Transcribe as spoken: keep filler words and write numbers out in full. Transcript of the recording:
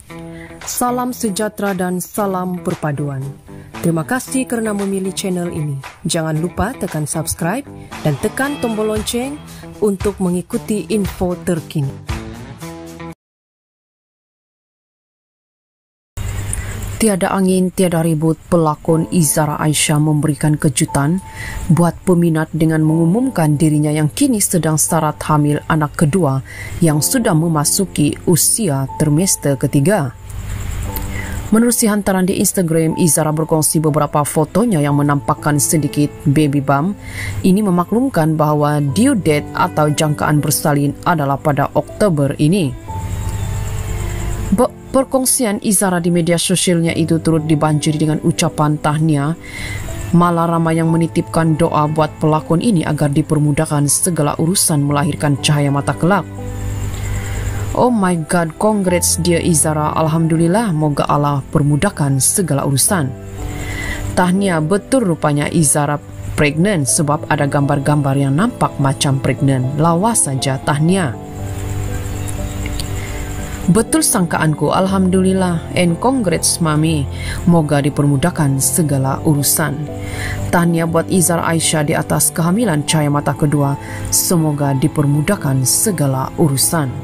Salam sejahtera dan salam perpaduan. Terima kasih kerana memilih channel ini. Jangan lupa tekan subscribe dan tekan tombol lonceng untuk mengikuti info terkini. Tiada angin, tiada ribut, pelakon Izara Aisyah memberikan kejutan buat peminat dengan mengumumkan dirinya yang kini sedang syarat hamil anak kedua yang sudah memasuki usia trimester ketiga. Menerusi hantaran di Instagram, Izara berkongsi beberapa fotonya yang menampakkan sedikit baby bump. Ini memaklumkan bahawa due date atau jangkaan bersalin adalah pada Oktober ini. Perkongsian Izara di media sosialnya itu turut dibanjiri dengan ucapan tahniah. Malah ramai yang menitipkan doa buat pelakon ini agar dipermudahkan segala urusan melahirkan cahaya mata kelak. Oh my god, congrats dear Izara. Alhamdulillah, moga Allah permudahkan segala urusan. Tahniah, betul rupanya Izara pregnant sebab ada gambar-gambar yang nampak macam pregnant. Lawas saja, tahniah. Betul sangkaanku, Alhamdulillah, and congrats mami. Moga dipermudahkan segala urusan. Tahniah buat Izara Aisyah di atas kehamilan cahaya mata kedua. Semoga dipermudahkan segala urusan.